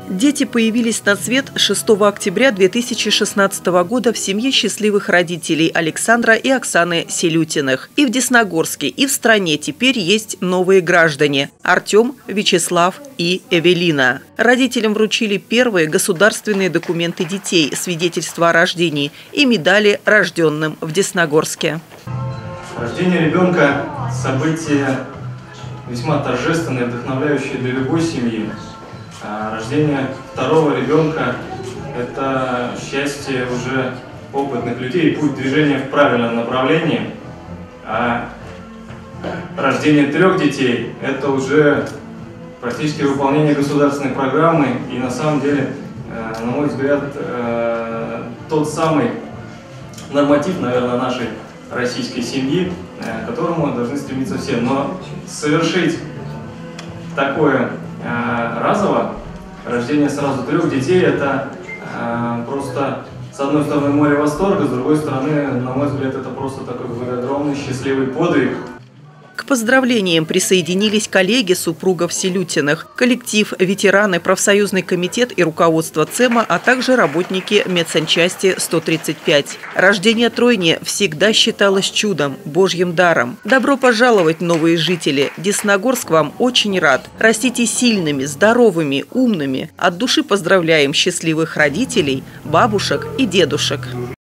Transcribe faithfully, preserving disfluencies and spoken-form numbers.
Дети появились на свет шестого октября две тысячи шестнадцатого года в семье счастливых родителей Александра и Оксаны Селютиных. И в Десногорске, и в стране теперь есть новые граждане – Артем, Вячеслав и Эвелина. Родителям вручили первые государственные документы детей, свидетельства о рождении и медали рожденным в Десногорске. Рождение ребенка – событие весьма торжественное, вдохновляющее для любой семьи. А рождение второго ребенка – это счастье уже опытных людей, путь движения в правильном направлении. А рождение трех детей – это уже практически выполнение государственной программы. И на самом деле, на мой взгляд, тот самый норматив, наверное, нашей российской семьи, к которому должны стремиться все. Но совершить такое разово, рождение сразу трех детей, это просто, с одной стороны, море восторга, с другой стороны, на мой взгляд, это просто такой огромный счастливый подвиг. К поздравлениям присоединились коллеги супругов Селютиных, коллектив, ветераны, профсоюзный комитет и руководство ЦЭМа, а также работники медсанчасти сто тридцать пять. Рождение тройни всегда считалось чудом, божьим даром. Добро пожаловать, новые жители! Десногорск вам очень рад. Растите сильными, здоровыми, умными. От души поздравляем счастливых родителей, бабушек и дедушек.